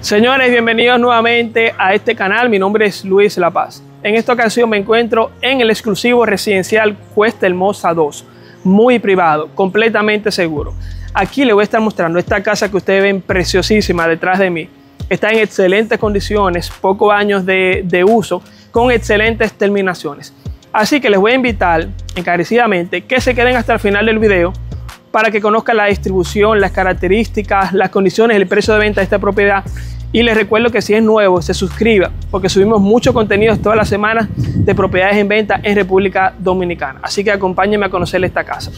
Señores, bienvenidos nuevamente a este canal. Mi nombre es Luis La Paz. En esta ocasión me encuentro en el exclusivo residencial Cuesta Hermosa 2, muy privado, completamente seguro. Aquí les voy a estar mostrando esta casa que ustedes ven preciosísima detrás de mí. Está en excelentes condiciones, pocos años de uso, con excelentes terminaciones. Así que les voy a invitar encarecidamente que se queden hasta el final del video para que conozcan la distribución, las características, las condiciones, el precio de venta de esta propiedad. Y les recuerdo que si es nuevo, se suscriba, porque subimos mucho contenido todas las semanas de propiedades en venta en República Dominicana. Así que acompáñenme a conocer esta casa.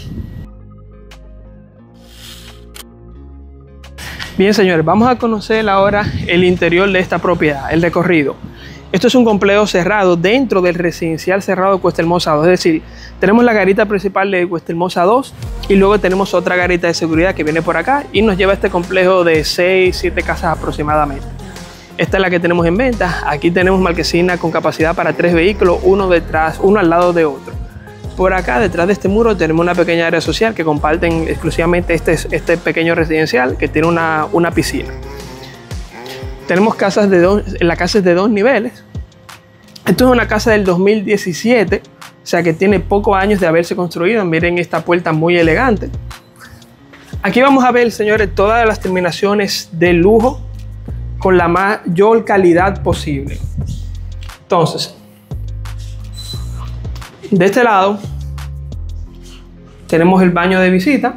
Bien, señores, vamos a conocer ahora el interior de esta propiedad, el recorrido. Esto es un complejo cerrado dentro del residencial cerrado de Cuesta Hermosa 2. Es decir, tenemos la garita principal de Cuesta Hermosa 2 y luego tenemos otra garita de seguridad que viene por acá y nos lleva a este complejo de 6-7 casas aproximadamente. Esta es la que tenemos en venta. Aquí tenemos marquesina con capacidad para 3 vehículos, uno al lado de otro. Por acá, detrás de este muro, tenemos una pequeña área social que comparten exclusivamente este pequeño residencial que tiene una piscina. Tenemos la casa es de 2 niveles. Esto es una casa del 2017, o sea que tiene pocos años de haberse construido. Miren esta puerta muy elegante. Aquí vamos a ver, señores, todas las terminaciones de lujo con la mayor calidad posible. Entonces, de este lado tenemos el baño de visita.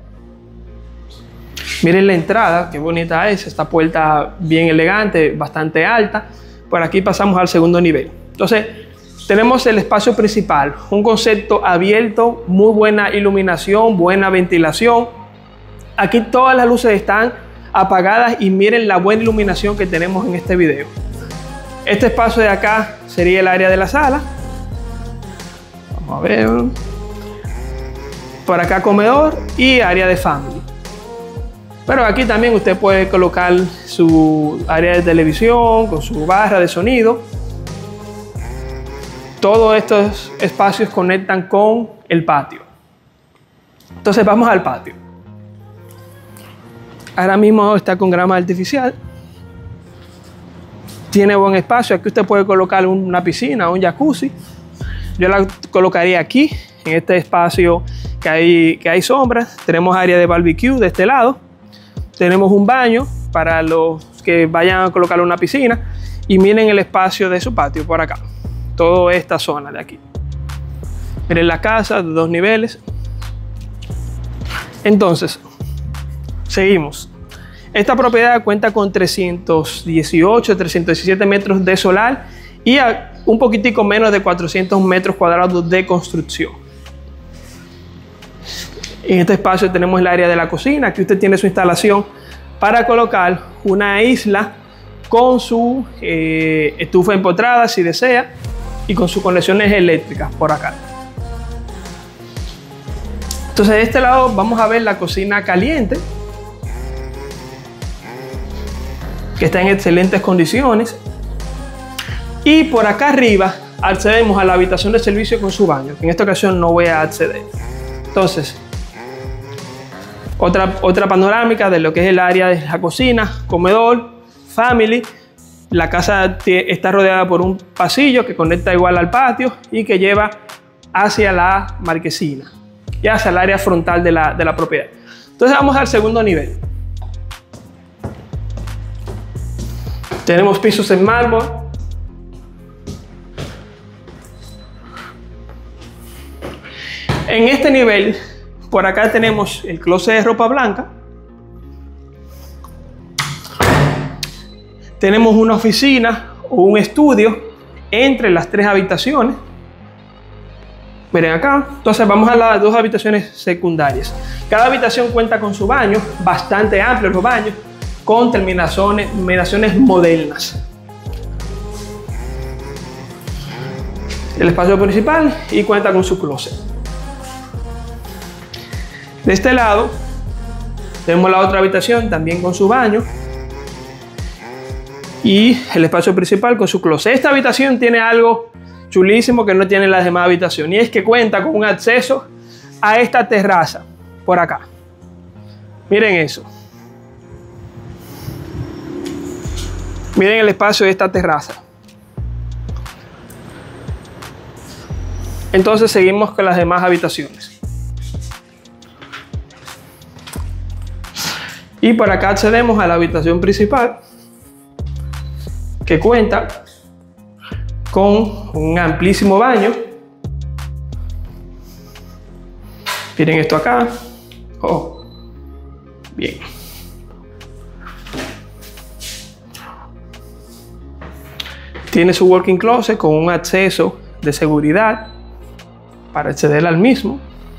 Miren la entrada, qué bonita es, esta puerta bien elegante, bastante alta. Por aquí pasamos al segundo nivel. Entonces, tenemos el espacio principal, un concepto abierto, muy buena iluminación, buena ventilación. Aquí todas las luces están apagadas y miren la buena iluminación que tenemos en este video. Este espacio de acá sería el área de la sala. Vamos a ver. Por acá comedor y área de family. Pero aquí también usted puede colocar su área de televisión con su barra de sonido. Todos estos espacios conectan con el patio. Entonces vamos al patio. Ahora mismo está con grama artificial. Tiene buen espacio. Aquí usted puede colocar una piscina, un jacuzzi. Yo la colocaría aquí, en este espacio que hay sombras. Tenemos área de barbecue de este lado. Tenemos un baño para los que vayan a colocar una piscina. Y miren el espacio de su patio por acá. Toda esta zona de aquí. Miren la casa de 2 niveles. Entonces, seguimos. Esta propiedad cuenta con 318, 317 metros de solar y un poquitico menos de 400 metros cuadrados de construcción. En este espacio tenemos el área de la cocina. Aquí usted tiene su instalación para colocar una isla con su estufa empotrada si desea y con sus conexiones eléctricas por acá. Entonces de este lado vamos a ver la cocina caliente, que está en excelentes condiciones. Y por acá arriba accedemos a la habitación de servicio con su baño. En esta ocasión no voy a acceder. Entonces, otra panorámica de lo que es el área de la cocina, comedor, family. La casa está rodeada por un pasillo que conecta igual al patio y que lleva hacia la marquesina y hacia el área frontal de la propiedad. Entonces vamos al segundo nivel. Tenemos pisos en mármol. En este nivel, por acá tenemos el closet de ropa blanca. Tenemos una oficina o un estudio entre las 3 habitaciones. Miren acá. Entonces vamos a las 2 habitaciones secundarias. Cada habitación cuenta con su baño, bastante amplios los baños, con terminaciones modernas. El espacio principal y cuenta con su closet. De este lado tenemos la otra habitación también con su baño y el espacio principal con su closet. Esta habitación tiene algo chulísimo que no tienen las demás habitaciones y es que cuenta con un acceso a esta terraza por acá. Miren eso. Miren el espacio de esta terraza. Entonces seguimos con las demás habitaciones. Y por acá accedemos a la habitación principal, que cuenta con un amplísimo baño. Miren esto acá. Oh, bien. Tiene su walk-in closet con un acceso de seguridad para acceder al mismo.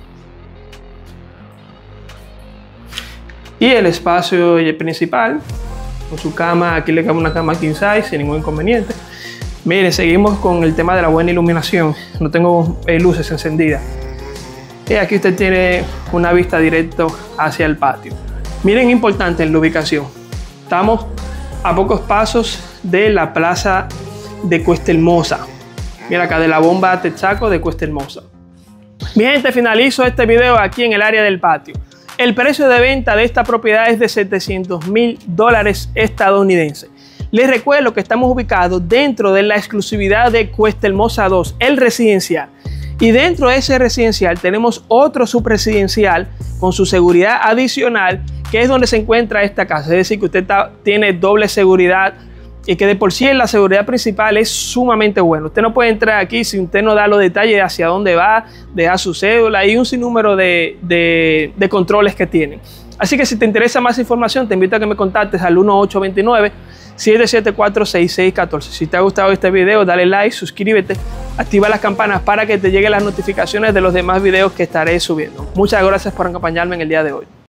Y el espacio principal, con su cama, aquí le cabe una cama king size sin ningún inconveniente. Miren, seguimos con el tema de la buena iluminación. No tengo luces encendidas. Y aquí usted tiene una vista directa hacia el patio. Miren, importante en la ubicación. Estamos a pocos pasos de la plaza de Cuesta Hermosa. Mira acá, de la bomba Texaco de Cuesta Hermosa. Mi gente, finalizo este video aquí en el área del patio. El precio de venta de esta propiedad es de $700,000 estadounidenses. Les recuerdo que estamos ubicados dentro de la exclusividad de Cuesta Hermosa 2, el residencial. Y dentro de ese residencial tenemos otro subresidencial con su seguridad adicional, que es donde se encuentra esta casa. Es decir, que usted tiene doble seguridad y que de por sí la seguridad principal es sumamente buena. Usted no puede entrar aquí si usted no da los detalles de hacia dónde va, deja su cédula y un sinnúmero de controles que tienen. Así que si te interesa más información, te invito a que me contactes al 1829-774-6614. Si te ha gustado este video, dale like, suscríbete, activa las campanas para que te lleguen las notificaciones de los demás videos que estaré subiendo. Muchas gracias por acompañarme en el día de hoy.